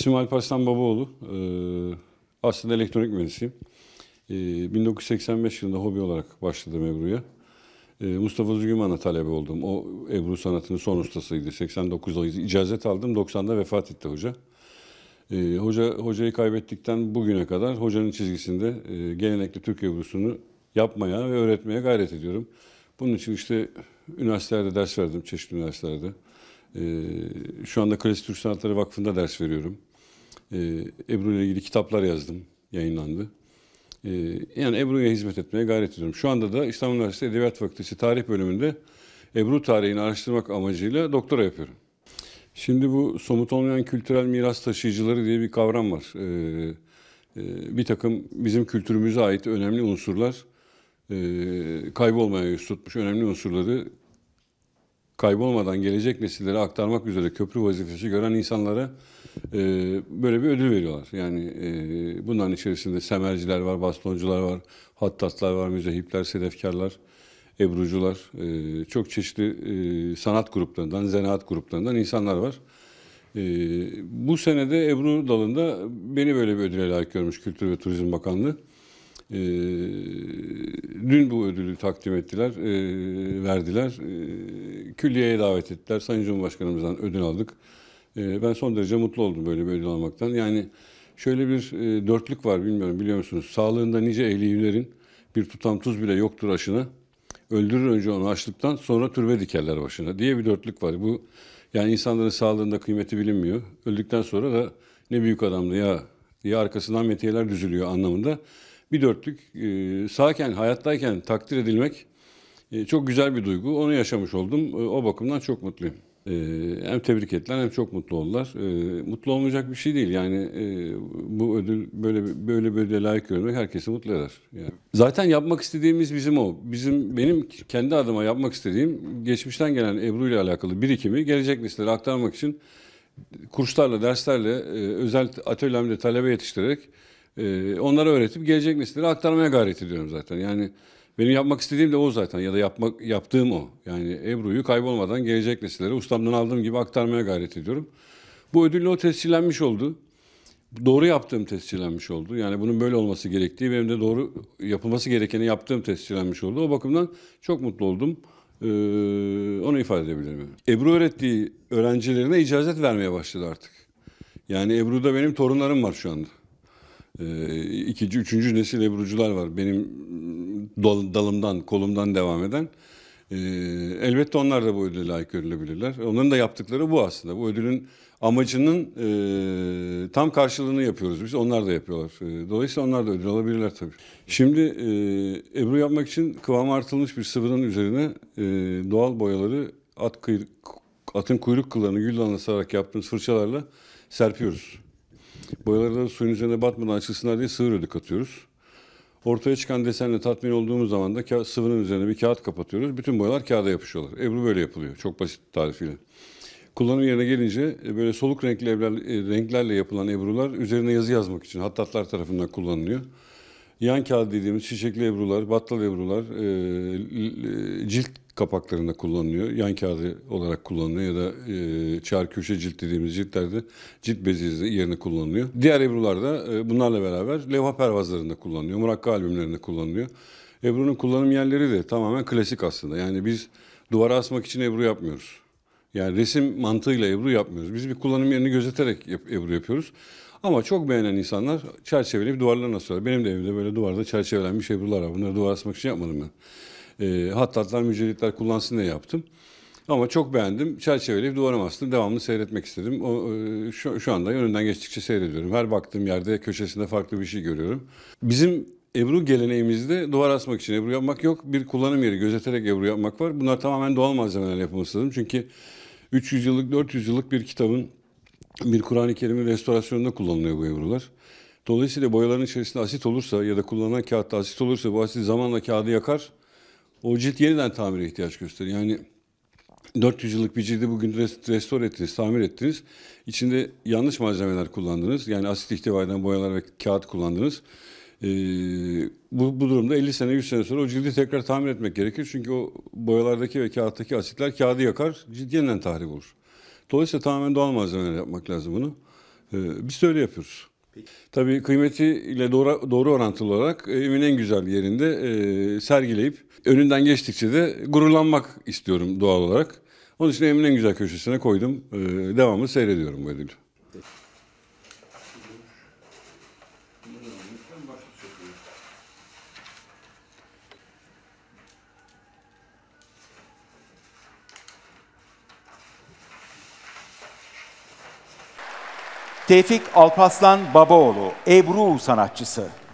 İsmim Alparslan Babaoğlu. Aslında elektronik mühendisiyim. 1985 yılında hobi olarak başladım Ebru'ya. Mustafa Zügüman'a talebe oldum. O Ebru sanatının son ustasıydı. 89'da icazet aldım. 90'da vefat etti hoca. Hocayı kaybettikten bugüne kadar hocanın çizgisinde gelenekli Türk Ebru'sunu yapmaya ve öğretmeye gayret ediyorum. Bunun için işte üniversitelerde ders verdim, çeşitli üniversitelerde. Şu anda Klasik Türk Sanatları Vakfı'nda ders veriyorum. Ebru ile ilgili kitaplar yazdım, yayınlandı. Yani Ebru'ya hizmet etmeye gayret ediyorum. Şu anda da İstanbul Üniversitesi Edebiyat Fakültesi Tarih Bölümünde Ebru tarihini araştırmak amacıyla doktora yapıyorum. Şimdi bu somut olmayan kültürel miras taşıyıcıları diye bir kavram var. Bir takım bizim kültürümüze ait önemli unsurlar, kaybolmaya yüz tutmuş önemli unsurları kaybolmadan gelecek nesillere aktarmak üzere köprü vazifesi gören insanlara böyle bir ödül veriyorlar. Yani bunların içerisinde semerciler var, bastoncular var, hattatlar var, müzehipler, sedefkarlar, ebrucular, çok çeşitli sanat gruplarından, zanaat gruplarından insanlar var. Bu senede Ebru dalında beni böyle bir ödüle layık görmüş Kültür ve Turizm Bakanlığı. Dün bu ödülü takdim ettiler, verdiler. Külliyeye davet ettiler. Sayın Cumhurbaşkanımızdan ödül aldık. Ben son derece mutlu oldum böyle bir ödül almaktan. Yani şöyle bir dörtlük var, bilmiyorum biliyor musunuz? Sağlığında nice ehliylerin bir tutam tuz bile yoktur aşına. Öldürür önce onu açlıktan, sonra türbe dikerler başına diye bir dörtlük var. Bu yani insanların sağlığında kıymeti bilinmiyor. Öldükten sonra da ne büyük adamdı ya diye arkasından metiyeler düzülüyor anlamında. Bir dörtlük sağken, hayattayken takdir edilmek çok güzel bir duygu. Onu yaşamış oldum. O bakımdan çok mutluyum. Hem tebrik ettiler hem çok mutlu oldular. Mutlu olmayacak bir şey değil. Yani bu ödül böyle bir ödüle layık görmek herkesi mutlu eder. Yani. Zaten yapmak istediğimiz bizim o. Benim kendi adıma yapmak istediğim geçmişten gelen Ebru ile alakalı birikimi gelecek nesillere aktarmak için kurslarla, derslerle, özel atölyemde talebe yetiştirerek onlara öğretip gelecek nesillere aktarmaya gayret ediyorum zaten. Yani benim yapmak istediğim de o zaten ya da yaptığım o. Yani Ebru'yu kaybolmadan gelecek nesillere ustamdan aldığım gibi aktarmaya gayret ediyorum. Bu ödülle o tescillenmiş oldu. Doğru yaptığım tescillenmiş oldu. Yani bunun böyle olması gerektiği, benim de doğru yapılması gerekeni yaptığım tescillenmiş oldu. O bakımdan çok mutlu oldum. Onu ifade edebilirim. Yani. Ebru öğrettiği öğrencilerine icazet vermeye başladı artık. Yani Ebru'da benim torunlarım var şu anda. İkinci, üçüncü nesil Ebrucular var. Benim dalımdan, kolumdan devam eden. Elbette onlar da bu ödüle layık görülebilirler. Onların da yaptıkları bu aslında. Bu ödülün amacının tam karşılığını yapıyoruz biz. Onlar da yapıyorlar. Dolayısıyla onlar da ödül alabilirler tabii. Şimdi Ebru yapmak için kıvamı artırılmış bir sıvının üzerine doğal boyaları atın kuyruk kıllarını gül dalına sararak yaptığımız fırçalarla serpiyoruz. Boyaları da suyun üzerine batmadan açılsınlar diye sığır ödü katıyoruz. Ortaya çıkan desenle tatmin olduğumuz zaman da sıvının üzerine bir kağıt kapatıyoruz. Bütün boyalar kağıda yapışıyorlar. Ebru böyle yapılıyor. Çok basit tarifiyle. Kullanım yerine gelince böyle soluk renklerle yapılan ebrular üzerine yazı yazmak için hattatlar tarafından kullanılıyor. Yan kağıt dediğimiz çiçekli ebrular, battal ebrular cilt kapaklarında kullanılıyor. Yan kağıdı olarak kullanılıyor ya da çar köşe cilt dediğimiz ciltlerde cilt bezi yerine kullanılıyor. Diğer ebrular da bunlarla beraber levha pervazlarında kullanılıyor. Murakka albümlerinde kullanılıyor. Ebru'nun kullanım yerleri de tamamen klasik aslında. Yani biz duvara asmak için ebru yapmıyoruz. Yani resim mantığıyla ebru yapmıyoruz. Biz bir kullanım yerini gözeterek ebru yapıyoruz. Ama çok beğenen insanlar çerçeveleyip duvarlarına asıyorlar. Benim de evimde böyle duvarda çerçevelenmiş ebrular var. Bunları duvara asmak için yapmadım ben. Hattatlar, mücellitler kullansın diye yaptım. Ama çok beğendim. Çerçeveleyip duvarıma astım. Devamlı seyretmek istedim. Şu anda önünden geçtikçe seyrediyorum. Her baktığım yerde köşesinde farklı bir şey görüyorum. Bizim Ebru geleneğimizde duvar asmak için ebru yapmak yok. Bir kullanım yeri gözeterek ebru yapmak var. Bunlar tamamen doğal malzemelerle yapılması lazım. Çünkü 300 yıllık, 400 yıllık bir kitabın, bir Kur'an-ı Kerim'in restorasyonunda kullanılıyor bu ebrular. Dolayısıyla boyaların içerisinde asit olursa ya da kullanılan kağıtta asit olursa bu asit zamanla kağıdı yakar. O cilt yeniden tamire ihtiyaç gösterir. Yani 400 yıllık bir cildi bugün restore ettiniz, tamir ettiniz. İçinde yanlış malzemeler kullandınız. Yani asit ihtiva eden boyalar ve kağıt kullandınız. Bu durumda 50 sene, 100 sene sonra o cildi tekrar tamir etmek gerekir. Çünkü o boyalardaki ve kağıttaki asitler kağıdı yakar, cilt yeniden tahrip olur. Dolayısıyla tamamen doğal malzemeler yapmak lazım bunu. Biz de öyle yapıyoruz. Tabii kıymetiyle doğru orantılı olarak evimin en güzel yerinde sergileyip önünden geçtikçe de gururlanmak istiyorum doğal olarak. Onun için evimin en güzel köşesine koydum. Devamlı seyrediyorum bu ödülü. Tevfik Alparslan Babaoğlu, Ebru sanatçısı.